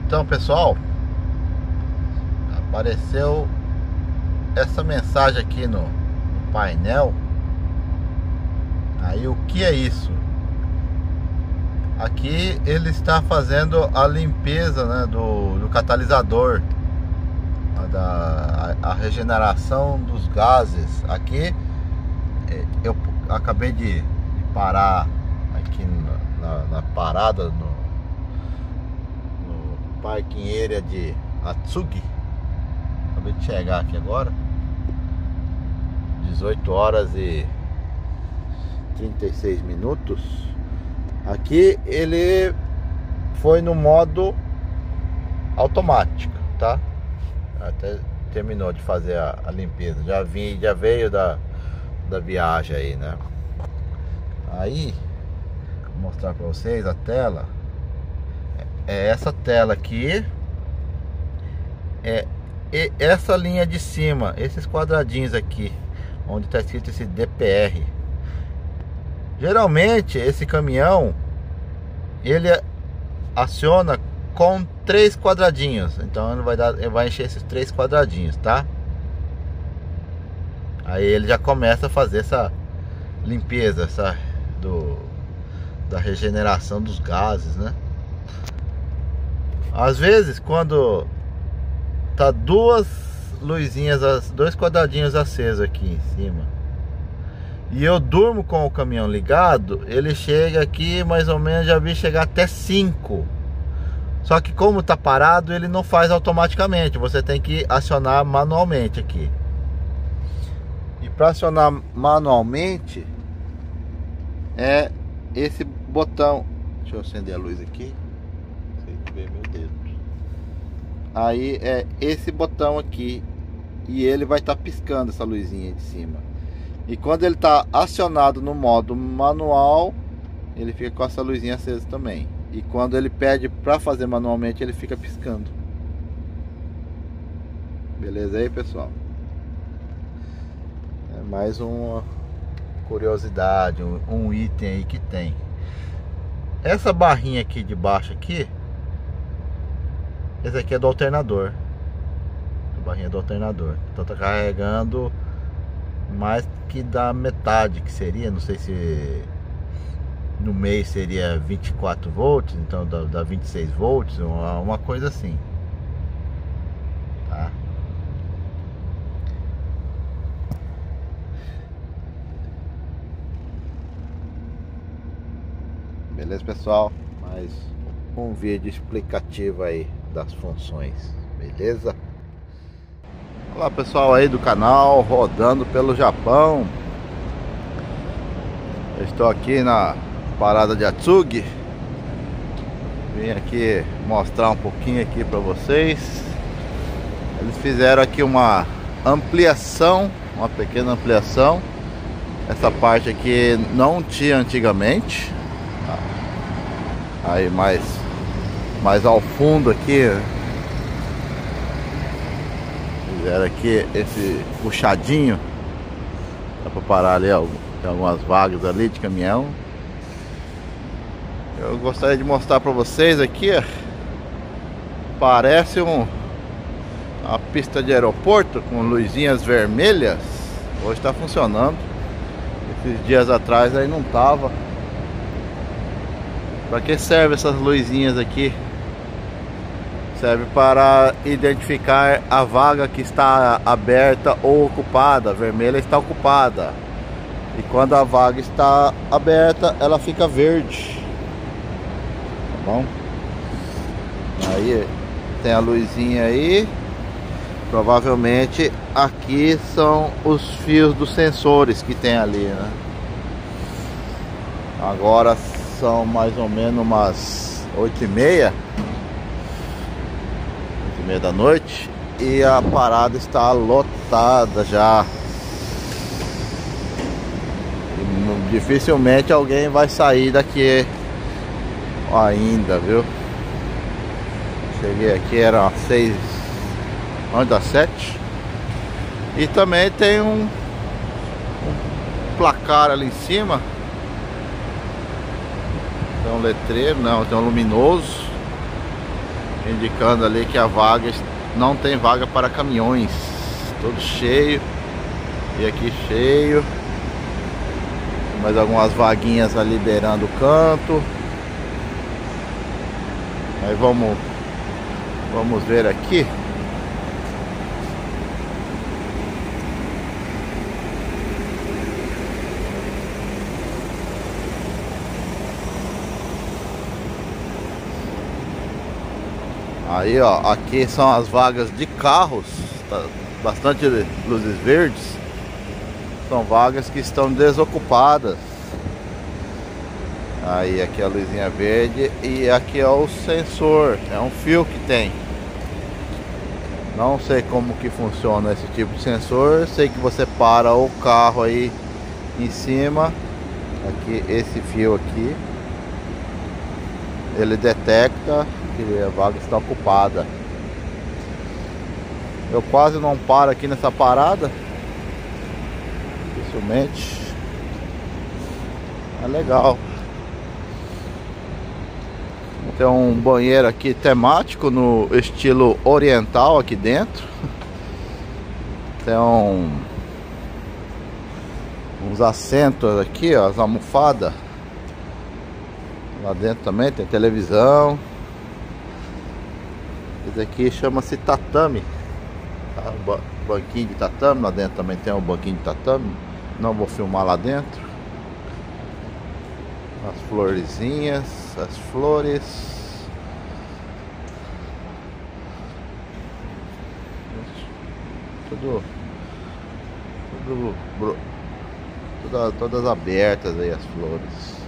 Então, pessoal, apareceu essa mensagem aqui no painel. Aí, o que é isso? Aqui ele está fazendo a limpeza, né, do catalisador, a regeneração dos gases. Aqui eu acabei de parar aqui na parada no parking area de Atsugi. Acabei de chegar aqui agora, 18 horas e 36 minutos. Aqui ele foi no modo automático, tá? Até terminou de fazer a limpeza. Já veio da viagem aí, né? Aí, vou mostrar pra vocês a tela. É essa tela aqui. E essa linha de cima, esses quadradinhos aqui, onde está escrito esse DPR. Geralmente esse caminhão ele aciona com 3 quadradinhos. Então ele vai encher esses 3 quadradinhos, tá? Aí ele já começa a fazer essa limpeza, da regeneração dos gases, né? Às vezes, quando tá 2 luzinhas, 2 quadradinhos acesos aqui em cima, e eu durmo com o caminhão ligado, ele chega aqui mais ou menos, já vi chegar até 5. Só que como tá parado, ele não faz automaticamente. Você tem que acionar manualmente aqui. E para acionar manualmente é esse botão. Deixa eu acender a luz aqui. Não sei se vê meu dedo. Aí é esse botão aqui, e ele vai estar piscando essa luzinha de cima. E quando ele está acionado no modo manual, ele fica com essa luzinha acesa também. E quando ele pede para fazer manualmente, ele fica piscando. Beleza aí, pessoal? É mais uma curiosidade, um item aí que tem. Essa barrinha aqui de baixo aqui, esse aqui é do alternador. A barrinha do alternador. Então tá carregando mais que da metade, que seria, não sei se no mês seria 24 volts, então dá 26 volts, uma coisa assim, tá? Beleza, pessoal? Mais um vídeo explicativo aí das funções, beleza? Olá, pessoal aí do canal Rodando pelo Japão. Eu estou aqui na parada de Atsugi. Vim aqui mostrar um pouquinho aqui para vocês. Eles fizeram aqui uma ampliação, uma pequena ampliação. Essa parte aqui não tinha antigamente. Aí mais ao fundo aqui, fizeram aqui esse puxadinho. Dá para parar ali, tem algumas vagas ali de caminhão. Eu gostaria de mostrar para vocês aqui, parece uma pista de aeroporto com luzinhas vermelhas. Hoje está funcionando. Esses dias atrás aí não tava. Para que serve essas luzinhas aqui? Serve para identificar a vaga que está aberta ou ocupada. A vermelha está ocupada. E quando a vaga está aberta, ela fica verde. Tá bom? Aí tem a luzinha aí. Provavelmente aqui são os fios dos sensores que tem ali, né? Agora são mais ou menos umas 8h30 da noite e a parada está lotada já. E dificilmente alguém vai sair daqui ainda, viu? Cheguei aqui, era 6, onde dá 7. E também tem um placar ali em cima. Tem um letreiro, não, tem um luminoso indicando ali que a vaga não tem vaga para caminhões, tudo cheio. E aqui cheio. Mais algumas vaguinhas ali liberando o canto. Aí vamos ver aqui. Aí, ó, aqui são as vagas de carros, tá bastante luzes verdes. São vagas que estão desocupadas. Aí aqui é a luzinha verde e aqui é o sensor, é um fio que tem. Não sei como que funciona esse tipo de sensor. Sei que você para o carro aí em cima. Aqui, esse fio aqui, ele detecta que a vaga está ocupada. Eu quase não paro aqui nessa parada, dificilmente. É legal. Tem um banheiro aqui temático no estilo oriental aqui dentro. Tem uns assentos aqui, ó, as almofadas. Lá dentro também tem televisão. Esse aqui chama-se tatame, tá? Banquinho de tatame. Lá dentro também tem um banquinho de tatame. Não vou filmar lá dentro. As florzinhas, as flores. Todas abertas aí as flores.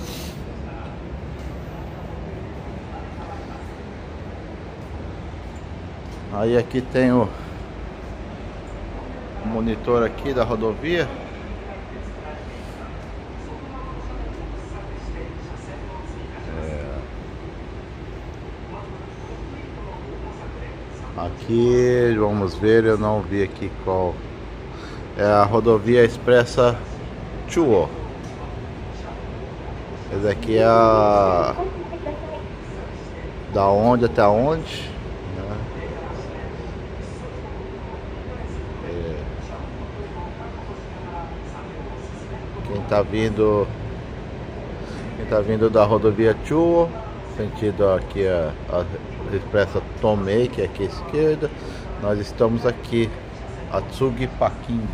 Aí aqui tem o monitor aqui da rodovia. Aqui, vamos ver, eu não vi aqui qual. É a rodovia expressa Chuo. Essa aqui é a... Da onde até onde, né? Quem tá vindo da rodovia Chuo, sentido aqui a expressa Tomei, que é aqui à esquerda. Nós estamos aqui, Atsugi Pakingo.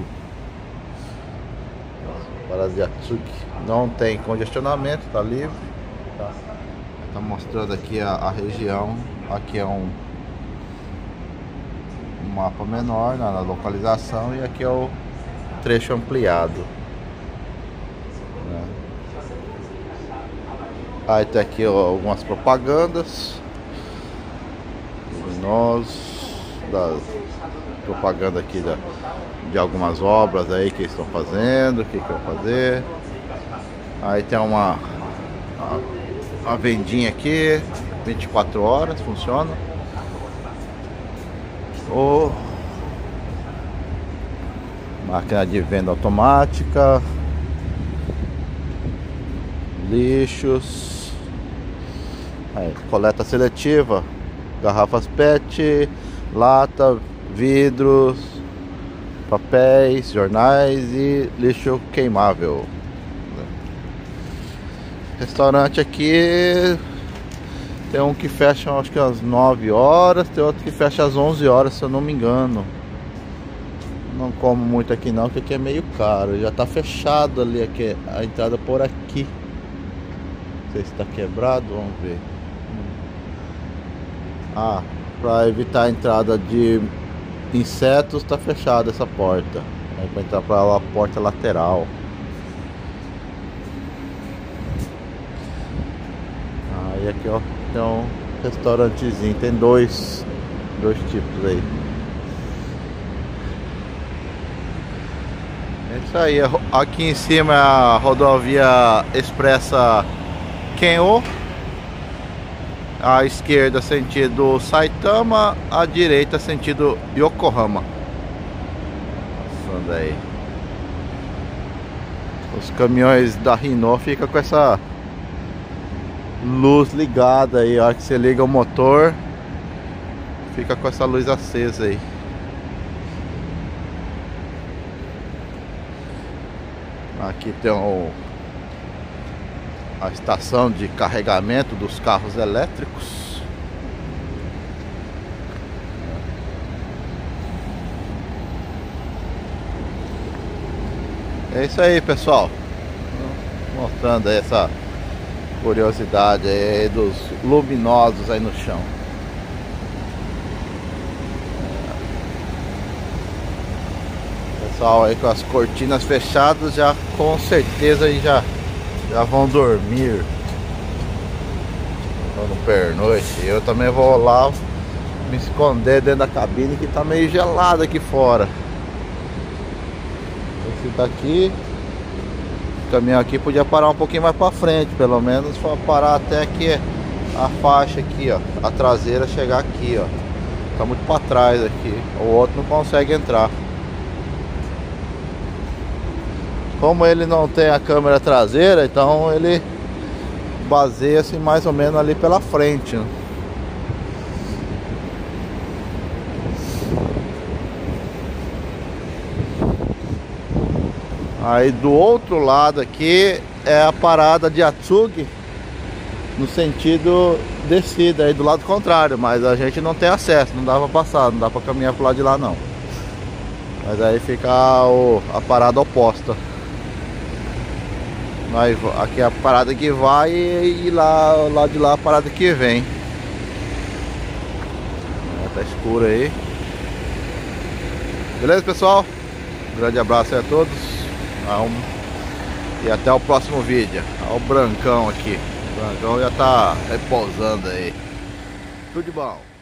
Para de Atsugi. Não tem congestionamento, tá livre. Tá mostrando aqui a região. Aqui é um mapa menor na localização e aqui é o trecho ampliado. Aí tem aqui algumas propagandas. Das propaganda aqui de algumas obras aí que estão fazendo, o que vão fazer. Aí tem uma vendinha aqui, 24 horas, funciona. Máquina de venda automática, lixos, aí, coleta seletiva, garrafas PET, lata, vidros, papéis, jornais e lixo queimável. Restaurante aqui tem um que fecha acho que às 9 horas, tem outro que fecha às 11 horas, se eu não me engano. Não como muito aqui não, porque aqui é meio caro. Já tá fechado ali aqui, a entrada por aqui. Não sei se tá quebrado, vamos ver. Para evitar a entrada de insetos, tá fechada essa porta. Aí para entrar para a porta lateral. Aí aqui, ó, tem um restaurantezinho, tem dois tipos aí. É isso aí, aqui em cima é a rodovia expressa Kenho. À esquerda sentido Saitama, à direita sentido Yokohama. Passando aí. Os caminhões da Hino ficam com essa luz ligada aí, a hora que você liga o motor, fica com essa luz acesa aí. Aqui tem a estação de carregamento dos carros elétricos. É isso aí, pessoal. Mostrando aí essa curiosidade aí dos luminosos aí no chão. Pessoal aí com as cortinas fechadas já com certeza aí já vão dormir no pernoite. Eu também vou lá me esconder dentro da cabine que tá meio gelado aqui fora. Esse daqui, o caminhão aqui podia parar um pouquinho mais pra frente, pelo menos para parar até aqui a faixa aqui, ó, a traseira chegar aqui, ó. Tá muito para trás aqui, o outro não consegue entrar. Como ele não tem a câmera traseira, então ele baseia-se mais ou menos ali pela frente, né? Aí do outro lado aqui é a parada de Atsugi, no sentido descida, aí do lado contrário, mas a gente não tem acesso, não dá pra passar, não dá pra caminhar pro lado de lá não. Mas aí fica a parada oposta. Aqui é a parada que vai e lá de lá a parada que vem. Tá escuro aí. Beleza, pessoal? Um grande abraço aí a todos. E até o próximo vídeo. Olha o Brancão aqui. O Brancão já tá repousando aí. Tudo de bom.